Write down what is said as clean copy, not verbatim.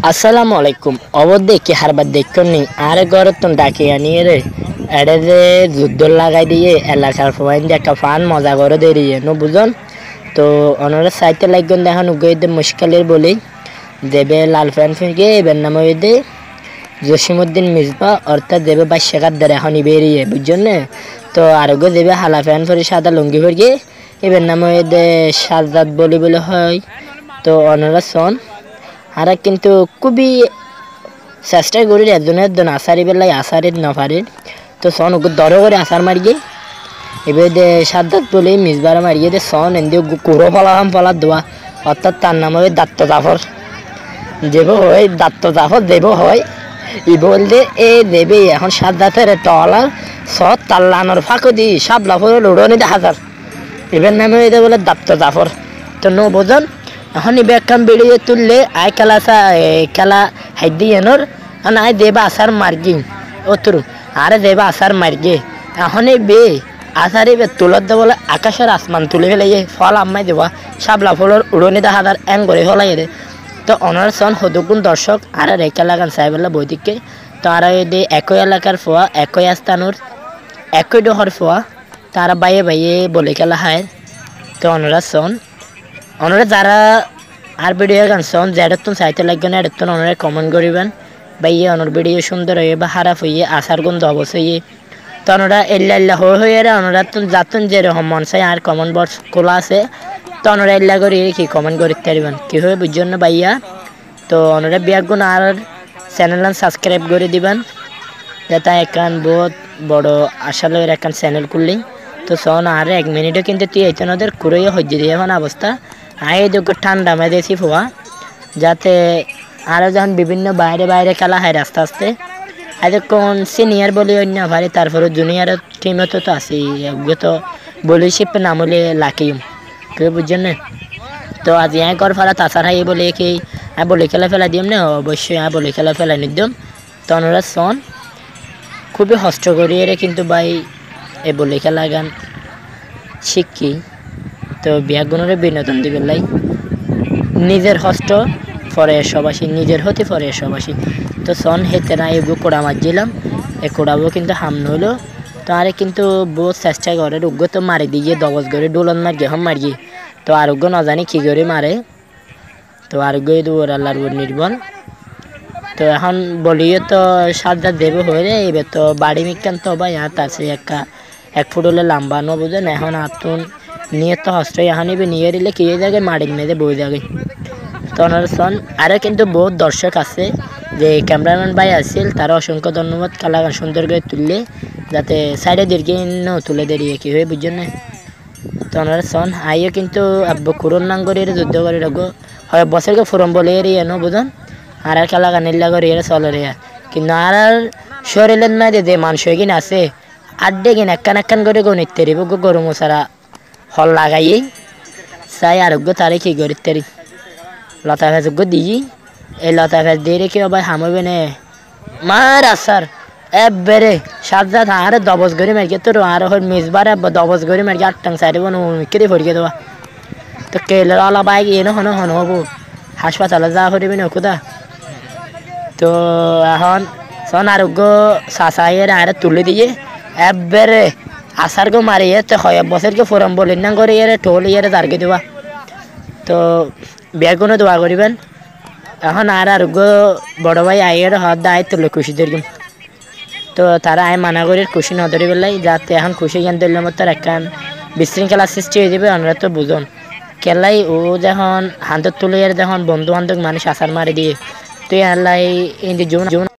আসসালামু আলাইকুম অবদে কি হারবার দেখনি আরে গরতন ডাকে আনিয়ে রে এড়ে যে যুদ্ধ লাগাই দিয়ে এলাকার ফোয়াইন একটা ফান মজা করে দিয়ে নো বুঝন তো অনরে সাইতে লাগন দেখান উগেদে মুশকিলের বলি দেবে লাল ফ্যান ফিরগে এবার নাম দে জসিমউদ্দিন মিসবা অর্থাৎ দেবে 22 টাকার দ্বারা এখন বেরিয়ে বুঝছেন না তো আরোগ্য দেবে হালা ফ্যান ফরি সাদা লুঙ্গি ফিরগে এবার নাম দে সাজাদ বলি বলে হয় তো অনরা সন আর কিন্তু খুবই চেষ্টা করি একজন আসারি বেলায় আসারি না পারে তো সন ওকে দর করে আসার মারিয়ে এবার দে সাদ্দাত বলে মিসবার মারিয়ে দে সন এনে কুড়ো ফলাম ফলার দোয়া অর্থাৎ তার নাম হবে দাত্ত জাফর দেব হয় দাত্ত জাফর দেব হয় ই বলতে এ দেবে এখন সাদ্দাতের টলার সৎ তাল্লানোর ফাঁকো দি সাব লাফর উড়নি হাজার এবার নামে হয়ে বলে দাত্ত জাফর তো নো বোঝন এখন ইবেকাম বেরিয়ে তুললে আই খেলা হাইদি এনর এখন আই দেবা আসার মার্গি অতরু আরে দেবা আসার মার্গে এখন বে আসারে বে তুলত দে বলে আকাশের আসমান তুলে ফেলে ফল আম্মাই দেবা সাবলা ফলর উড়নি দা হাজার এন করে ফলাই দে তো অনার সন হদুগুণ দর্শক আর রেখা লাগান সাহেবেলা বৈদিককে তো আর দে একই এলাকার ফোয়া একই আস্থানুর একই ডহর ফোয়া তারা বাইয়ে বাইয়ে বলে খেলা হয় তো অনরা সন অনরা যারা আর ভিডিও গান সন যেডতন চাইতে লাগবে না এডতন অনরা কমেন্ট করিবেন বাইয়ে অনর ভিডিও সুন্দর হয়ে বা খারাপ হইয়ে আসার গন্ধ অবশ্যই তো অনরা এল্লা হয়ে অনরা যাতন যেরকম মন চাই আর কমেন্ট বক্স খোলা আছে তো অনরা এল্লা করি কি কমেন্ট করতে পারবেন কি হবে বুঝছেন না বাইয়া তো অনরা বিয়াগুন আর চ্যানেল সাবস্ক্রাইব করে দিবেন যাতে একান বহুত বড় আশালয়ের একান চ্যানেল খুললি তো সন আর 1 মিনিটও কিন্তু তুই এইতেন ওদের কুড়াইয়া হজ্জি দিয়ে এখন অবস্থা আই দুঃখ ঠান্ডা মেয়েছি ফোয়া যাতে আরও যখন বিভিন্ন বাইরে খেলা হয় আস্তে আস্তে আজ কোন সিনিয়র বলি অন্য ভারি তারপরে জুনিয়র টিমও তো আছি তো বলি শিপে নাম হলে লাকিম কেউ বুঝছেন না তো আজ কর ফেলা তাছাড়া এই বলে কি বলি খেলা ফেলা দিম না অবশ্যই বলি খেলা ফেলা নিদিম তো ওনারা সন খুবই কষ্ট করিয়ে কিন্তু ভাই এ বলি খেলা গান শিখি তো বিয়াগুণরে বিনোদন দিবে লাই নিজের হস্ত পরে সবাসী নিজের হতে পরে সবাসী তো সন হেতে না এগো কোড়া মারছিলাম এ কোড়াবো কিন্তু হাম হলো তো আরে কিন্তু বহুত চেষ্টা করে রোগ্য তো মারি দিয়ে দবজ করে ডোলন মারিয়ে হম মারিয়ে তো আরোগ্য না জানি কী করে মারে তো আরোগ্য দৌড় আল্লাহর উপর নির্ভর তো এখন বলিও তো সাজা দেবে হয়ে এবার তো বাড়ি মিকান তো ভাই হাত আছে এক ফুট হলে লম্বা নো বুঝেন এখন আতুন নিয়ে তো হস্ত এখন নিয়ে দিলে কে জায়গায় মাড়ির মেয়েদের বই জায়গায় তো ওনার সন আরও কিন্তু বহুত দর্শক আছে যে ক্যামেরাম্যান ভাই আসছিল তারা অসংখ্য ধন্যবাদ খেলা সুন্দর করে তুললে যাতে সাইডে দীর্ঘ তুলে দাঁড়িয়ে কী হয়ে বুঝছেন না তো ওনার সন আইও কিন্তু আব্বু কুরন নাঙ্গরের যুদ্ধ করে রাখবো হয় বছরকে ফোরম বলে এরিয়া নো বুঝুন আর খেলা গানিল্লা করে এর চলে রে কিন্তু আর শরীরের না যে মানুষ কিনা আছে আড্ডে কিনা একখান করে গণিত তেরিব গরু মশারা হল লাগাই চাই আরোগ্য তারে কি করি তেরি লতা ফেসগ্য দিই এই লতা ফেস দিয়ে রেখে ভাই হামবে নে মার আসার এবারে সাজাত আরে দবজ গড়ি মারিয়ে তোর আর মিসবার দবজ গড়ি মারিয়ে 8 টাং সাইড কেটে ফরিয়ে দেওয়া তো কেলের আলা বাইক এনে হন হবো হাসপাতালে যা করিবি না কোথা তো এখন সন আরোগ্য চাচাইয়ের আরে তুলে দিয়ে এবারে আসার গো মারিয়ে তো হয় বছরকে ফোরম বলি না করে এর টোল ইয়ে দাঁড়িয়ে দেওয়া তো বেগুনও দোয়া করিবেন এখন আর আরোগ্য বড় ভাই আইয়ের হাত দায় তুলে খুশি ধরবেন তো তারা আয় মানা করে খুশি না ধরি বেলাই যাতে এখন খুশি জ্ঞান ধরলে মতো একখান বিশৃঙ্খলা সৃষ্টি হয়ে যাবে আমরা তো বুঝুন খেলাই ও যখন হান্তর তুলে যখন বন্ধু বান্ধব মানুষ আসার মারি দিয়ে তুই আল্লাহ এই